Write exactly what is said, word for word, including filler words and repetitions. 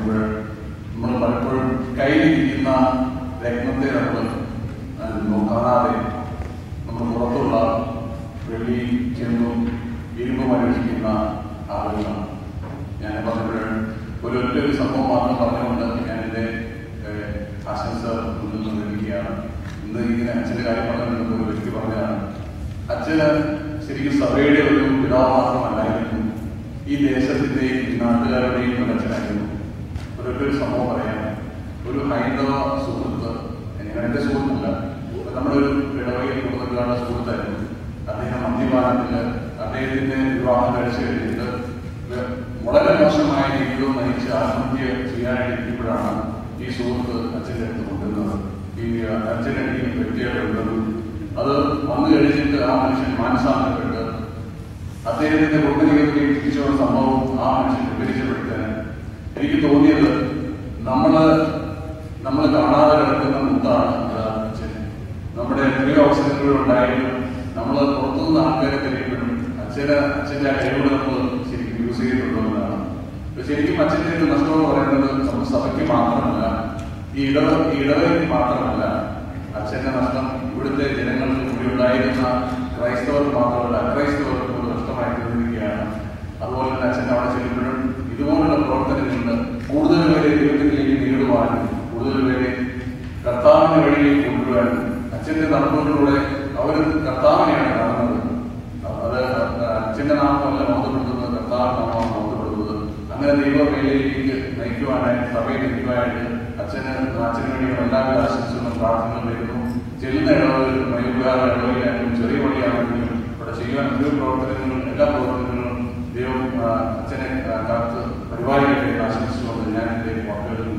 പറയുമ്പോൾ നമ്മൾ പലപ്പോഴും കയ്യിലിരിക്കുന്ന രത്നത്തെ നമ്മൾ നോക്കാതെ നമ്മൾ പുറത്തുള്ള വെള്ളി ചെമ്പും ഇരുമ്പും അന്വേഷിക്കുന്ന ആളുകളാണ്. ഞാൻ പറഞ്ഞപ്പോൾ ഒരു ഒറ്റ ഒരു സംഭവം മാത്രം പറഞ്ഞുകൊണ്ട് ഞാൻ എൻ്റെ ആശംസ മുന്നിൽ നിർമ്മിക്കുകയാണ്. ഇന്ന് ഇങ്ങനെ അച്ഛൻ്റെ കാര്യം പറഞ്ഞിട്ടുള്ള ഒരു വ്യക്തി പറഞ്ഞതാണ്, അച്ഛന് ശരിക്കും സഭയുടെ ഒരു പിതാവ് മാത്രമല്ലായിരുന്നു, ഈ ദേശത്തിൻ്റെയും ഈ നാട്ടുകാരുടെയും ഒരു അച്ഛനായിരുന്നു. ഒരൊറ്റൊരു സംഭവം പറയാൻ, ഒരു ഹൈന്ദവ സുഹൃത്ത്, ഞാൻ എൻ്റെ സുഹൃത്തല്ല, നമ്മുടെ ഒരു ഇടവകയിൽ കൊടുത്തിട്ടുള്ള സുഹൃത്തായിരുന്നു. അദ്ദേഹം മദ്യപാനത്തിൽ അദ്ദേഹത്തിന്റെ വിവാഹം കഴിച്ചു കഴിഞ്ഞിട്ട് വളരെ മോശമായ ജീവിതം നയിച്ച് ആത്മഹത്യ ചെയ്യാനായിട്ടിരിക്കുമ്പോഴാണ് ഈ സുഹൃത്ത് അച്ഛൻ്റെ അടുത്ത് കൊണ്ടുവരുന്നത്. ഈ അച്ഛൻ്റെ അടിയിൽ വ്യക്തികളുള്ളത് അത് വന്നു കഴിഞ്ഞിട്ട് ആ മനുഷ്യൻ മാനസാന്തരപ്പെട്ട് അദ്ദേഹത്തിന്റെ കുടുംബജീവിതത്തിൽ തിരിച്ചുള്ള സംഭവം ആ മനുഷ്യൻ വിവരിച്ചപ്പെടുത്താൻ എനിക്ക് തോന്നിയത്, നമ്മള് നമ്മൾ കാണാതെ കിടക്കുന്ന മുത്താണ് അച്ഛൻ. നമ്മുടെ എത്രയോ അവസരങ്ങളുണ്ടായാലും നമ്മൾ പുറത്തുനിന്ന് ആൾക്കാരെ തെളിയപ്പെടും അച്ഛന് അച്ഛൻ്റെ ആ കഴിവുകൾ നമ്മൾ ശരിക്കും യൂസ് ചെയ്തിട്ടുണ്ടോ എന്നാണ്. ശരിക്കും അച്ഛൻ്റെ ഒരു നഷ്ടം എന്ന് പറയുന്നത് നമ്മൾ സഭയ്ക്ക് മാത്രമല്ല, ഈ ഇടവ ഈ ഇടവയ്ക്ക് മാത്രമല്ല, അച്ഛന്റെ നഷ്ടം ഇവിടുത്തെ ജനങ്ങൾക്ക് കൂടി ഉണ്ടായിരുന്ന ക്രൈസ്തവർക്ക് മാത്രമല്ല അക്രൈസ്തവർക്ക് ഒരു നഷ്ടമായി തീർന്നിരിക്കുകയാണ്. അതുപോലെ തന്നെ അച്ഛൻ്റെ അവിടെ ചെല്ലുമ്പോഴും ഇതുപോലുള്ള പ്രവർത്തനങ്ങളിൽ കൂടുതൽ പേരെ ദൈവത്തിലേക്ക് നേടുവാനും കൂടുതൽ പേരെ കർത്താവിന്റെ വഴിയിലേക്ക് കൊണ്ടുവരാനും അച്ഛന്റെ നടപ്പുകളിലൂടെ അവർ കർത്താവിനെയാണ് കാണുന്നത്. അത് അച്ഛന്റെ നാമമല്ല മോഹപ്പെടുത്തുന്നത്, കർത്താവ് നാമമാണ് മോഹപ്പെടുത്തുന്നത്. അങ്ങനെ ദൈവവേലയിലേക്ക് നയിക്കുവാനായിട്ട് സഭയെ നയിക്കുവാനായിട്ട് അച്ഛന് അച്ഛന് വേണ്ടിയുള്ള എല്ലാവിധ ആശംസകളും പ്രാർത്ഥനകളും വരുന്നു. ചെല്ലുന്ന ഇടവകളിലും വൈകുകാല ഇടവയിലായാലും ചെറിയ വഴിയാണെങ്കിലും ഇവിടെ ചെയ്യുവാൻ ഒരു പ്രവർത്തനങ്ങളും എല്ലാ പ്രവർത്തനങ്ങളും ദൈവം അച്ഛനെ കാത്ത് പരിപാലിക്കട്ടെ ആശംസിച്ചുകൊണ്ട് ഞാൻ എൻ്റെ വാക്കുകൾ